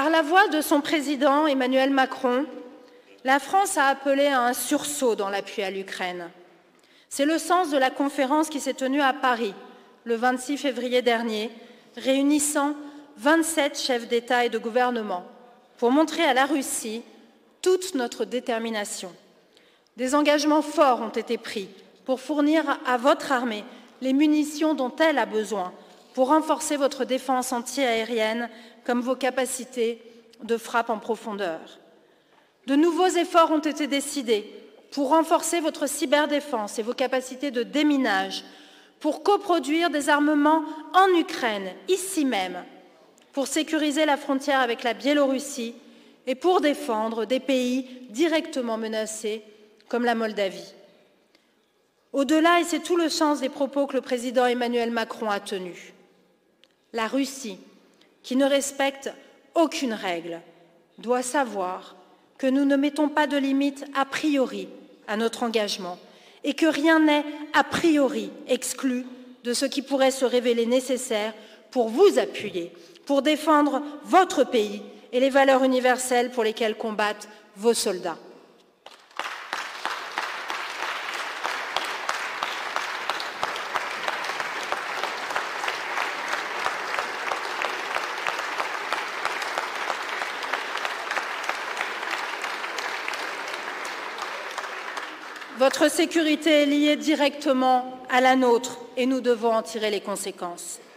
Par la voix de son président Emmanuel Macron, la France a appelé à un sursaut dans l'appui à l'Ukraine. C'est le sens de la conférence qui s'est tenue à Paris le 26 février dernier, réunissant 27 chefs d'État et de gouvernement pour montrer à la Russie toute notre détermination. Des engagements forts ont été pris pour fournir à votre armée les munitions dont elle a besoin, pour renforcer votre défense antiaérienne comme vos capacités de frappe en profondeur. De nouveaux efforts ont été décidés pour renforcer votre cyberdéfense et vos capacités de déminage, pour coproduire des armements en Ukraine, ici même, pour sécuriser la frontière avec la Biélorussie et pour défendre des pays directement menacés comme la Moldavie. Au-delà, et c'est tout le sens des propos que le président Emmanuel Macron a tenus, la Russie, qui ne respecte aucune règle, doit savoir que nous ne mettons pas de limite a priori à notre engagement et que rien n'est a priori exclu de ce qui pourrait se révéler nécessaire pour vous appuyer, pour défendre votre pays et les valeurs universelles pour lesquelles combattent vos soldats. Votre sécurité est liée directement à la nôtre et nous devons en tirer les conséquences.